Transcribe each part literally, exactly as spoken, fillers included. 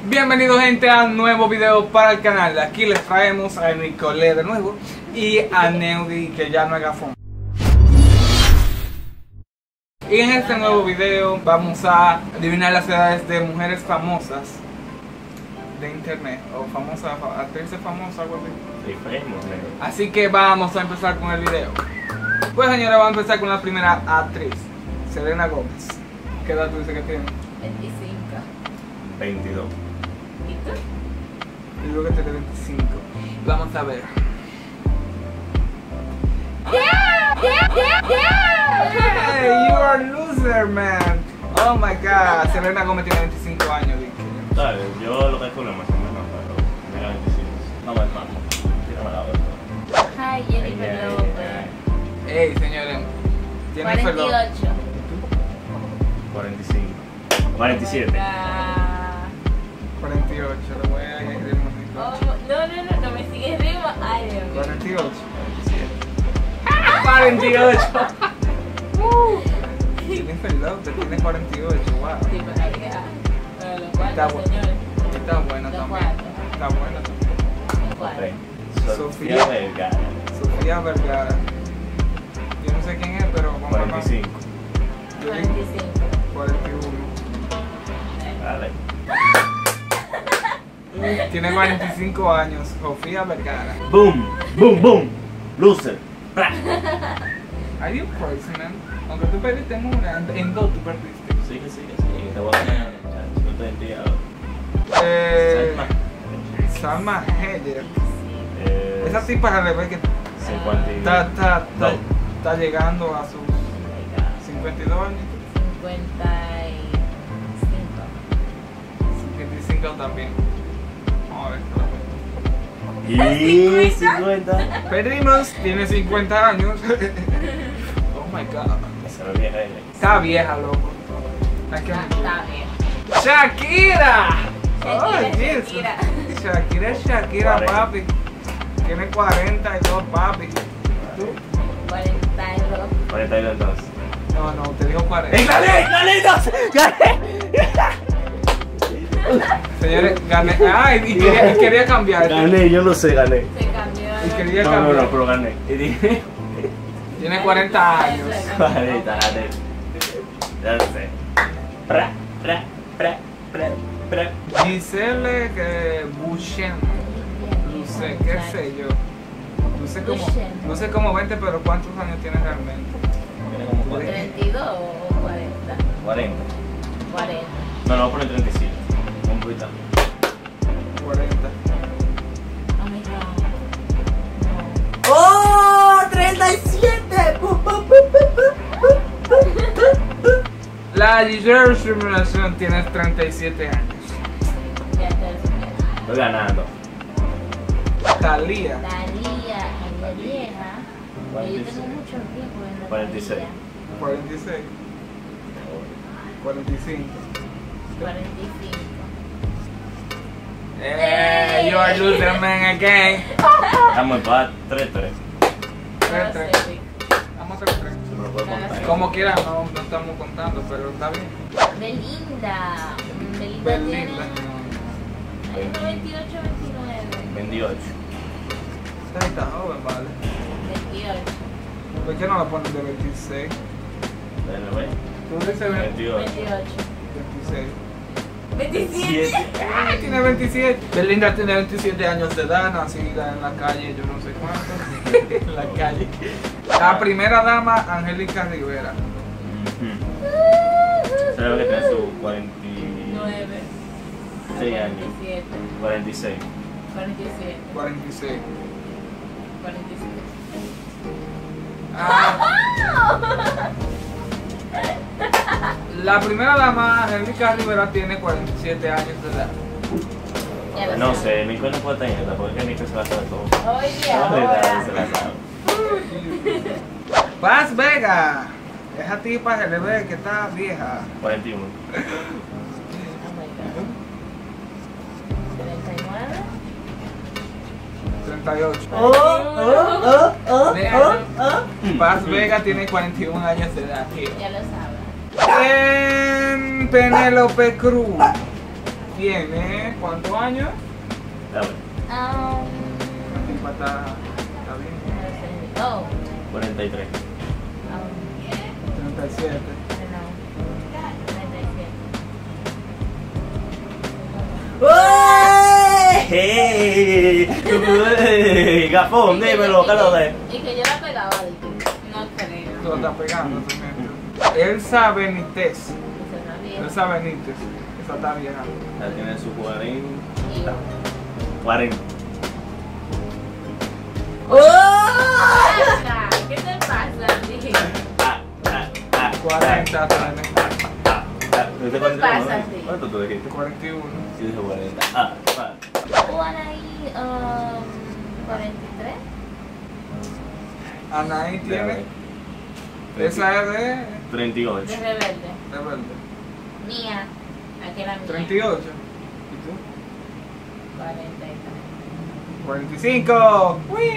Bienvenidos gente a un nuevo video para el canal. Aquí les traemos a Nicole de nuevo y a Neudi, que ya no es gafón. Y en este nuevo video vamos a adivinar las edades de mujeres famosas de internet o famosas, actrices famosas, algo así. Así que vamos a empezar con el video. Pues señora, vamos a empezar con la primera actriz, Selena Gómez. ¿Qué edad tú dices que tiene? veinticinco. veintidós. ¿Y tú? Yo creo que tiene veinticinco. Vamos a ver. Yeah, yeah, yeah, yeah. Hey, you are a loser, man. Oh my god, Selena Gómez tiene veinticinco años, Vicky. ¿Sabes? Yo lo calculo más o menos, pero mira veinticinco. Vamos, vamos. Tírame la vuelta. Hi, Jennifer Lopez. Hey, señores. Jennifer Lopez. cuarenta y ocho. cuarenta y cinco. cuarenta y siete. cuarenta y ocho, lo voy a añadir Oh, más. no, no, no, no me sigues ritmo. Ay, Dios mío. cuarenta y ocho. cuarenta y siete. cuarenta y ocho. Jennifer Lopez tiene cuarenta y ocho, wow. Sí, pero hay que dejar. Pero los Está cuatro, bueno. señores. Está buena Los también. cuatro. Está buena también. Los cuatro. Ok. Sofía. Sofía Vergara. Sofía Vergara. Yo no sé quién es, pero vamos a cuarenta y cinco. Yo digo cuarenta y cinco. cuarenta y uno. Dale. Tiene cuarenta y cinco años, Sofía Vergara. Boom, boom, boom. Loser. Bra. Are you crazy, man? Aunque tú perdiste en una, en- en dos tú perdiste. Sigue, sigue, sigue. Te voy a ganar, muchacho. No te entiendo. Eh, Salma. Salma Hayek. Eh, Esa tipa al revés que cincuenta y está, está, está, No. está llegando a sus cincuenta y dos años. cincuenta y cinco. cincuenta y cinco también. Vamos a ver. Y cincuenta. Perdimos, tiene cincuenta años. Oh my god. Esa no es vieja ella. Está vieja, loco. Hay que Ah, está bien. ¡Shakira! Shakira, Oh, Jesus. Shakira. Shakira es Shakira, cuarenta. papi. Tiene cuarenta y dos, papi. ¿Tú? cuarenta y dos. cuarenta y dos entonces. No, no, te dijo cuarenta. ¡Gané! ¡Gané! ¡Dos! ¡Gané! Señores, gané. Ay, y quería, y quería cambiar. Gané, yo lo sé, gané. Se cambió. Y quería No, no, cambiar. no, pero gané. Y dije, Tiene cuarenta años. cuarenta, gané. Ya lo sé. Pra, pra, pra, pra, pra. Gisele que Bouchen. No sé, qué sé yo. No sé cómo, no sé cómo veinte, pero ¿cuántos años tiene realmente? Tiene como cuarenta. ¿treinta y dos o cuarenta? cuarenta. cuarenta. No, no, voy a poner treinta y siete. Un poquito. cuarenta. Oh my god. ¡Oh! ¡treinta y siete! La Giselle Simulación tiene treinta y siete años. Ya te lo supero. Estoy ganando. Thalía. Talía, ella vieja. Pero yo tengo mucho tiempo en la cuarenta y seis. Talía. cuarenta y seis. cuarenta y cinco. cuarenta y cinco. Eh, you are loser man again. Estamos en paz. tres tres. Tres, tres. No sé, Vamos a hacer tres. Se me lo puedo contar. Como quiera, no, no estamos contando, pero está bien. Belinda. Belinda Belinda. tiene hay unos veintiocho, veintinueve. veintiocho. Esta está joven, vale. veintiocho. ¿Por qué no la ponen de veintiséis? Dale, güey. Tú dices veintiocho. veintiocho. veintiséis. veintisiete. Ay, tiene veintisiete. Belinda tiene veintisiete años de edad, nacida en la calle, yo no sé cuánto. En la calle. La primera dama, Angélica Rivera. ¿Sabes que tiene su cuarenta y nueve. seis años? cuarenta y siete. cuarenta y seis. cuarenta y siete. cuarenta y seis. cuarenta y siete. Ah, la primera dama, Angélica Rivera, tiene cuarenta y siete años de edad. Ya lo No sabes. sé, Nico no puede tener esta porque Nico se la sabe todo. Oye, No le da, se la ahora. sabe. Paz Vega. Esa tipa se le ve que está vieja. cuarenta y uno. Oh my god. treinta y nueve. treinta y ocho. Oh, oh, oh, Vean, Paz Vega tiene cuarenta y un años de edad, tío. Ya lo sabes. En Penélope Cruz. tiene ¿cuántos años? Dame. Um, Está, está bien. oh, cuarenta y tres. um, treinta y siete. no, treinta y siete. ¡Ey! Gafón, dímelo, ¿qué lo de? Y que yo la pegaba de que no creo. Lo está pegando, tu gente. Elsa Benítez. Elsa Benítez. Esa está vieja. Ya tiene su cuarenta. Y yo. cuarenta. Anda, ¿qué te pasa, tío? Ah, ah, ah. cuarenta tiene. Ah, ah. ¿Usted cuánto pasa, tiene? sí? ¿Cuánto tú dijiste? cuarenta y uno. Sí, dijo cuarenta. Ah, ah. Anaí, um, cuarenta y tres. Anaí tiene. Esa es de. treinta y ocho. De rebelde. Rebelde. Mía. Aquella mía. treinta y ocho. ¿Y tú? cuarenta y tres. cuarenta y cinco. ¡Uy!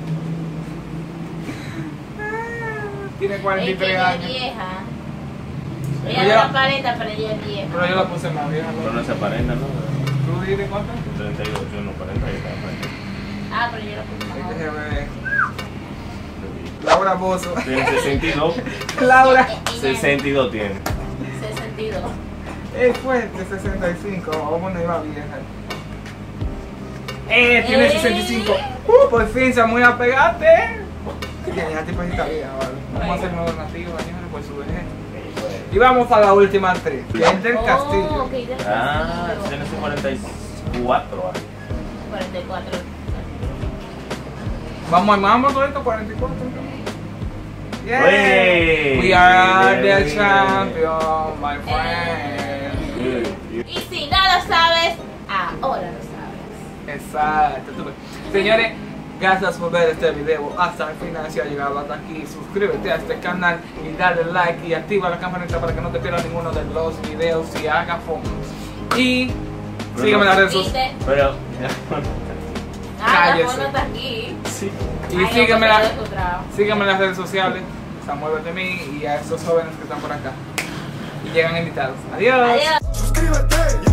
Ah, tiene cuarenta y Es que tres ella es años. vieja. Pero Ella ya- no aparenta, pero ella es vieja. Pero yo la puse más vieja. Pero ¿no? no se aparenta, ¿no? ¿Tú dices cuánto? treinta y ocho, no cuarenta y está aparenta. Ah, pero yo la puse más joven. Déjeme ver. Laura Bozo. Tiene sesenta y dos. Laura. Ella es sesenta y dos tiene. sesenta y dos. Es fuerte, sesenta y cinco. Vamos, no iba vieja. Eh, tiene Eh. sesenta y cinco. Uh, por fin se muy a pegarte. Ya, ya tipo está vieja, vale. Vamos a hacer nuevos nativos, señores, por su vejez. Y vamos a la última actriz, que es del Castillo. Oh, ok, del Ah, Castillo. tiene su cuarenta y cuatro. cuarenta y cuatro. Vamos al mambo todo esto, cuarenta y cuatro. Yeah. Wey. We are Yeah, the we champion, my friend. Y si no lo sabes, ahora lo sabes. Exacto. Señores, gracias por ver este video hasta el final. Si has llegado hasta aquí, suscríbete a este canal y dale like y activa la campanita para que no te pierdas ninguno de los videos y haga fondos. Y sígueme en las redes sociales. ¿Viste? Pero. Ah, la Cállese. foto está aquí. Sí. Y Ay, no, sígueme, porque la- lo he encontrado. sígueme en las redes sociales, Samuel de mí y a esos jóvenes que están por acá. Y llegan invitados. Adiós. Adiós. Suscríbete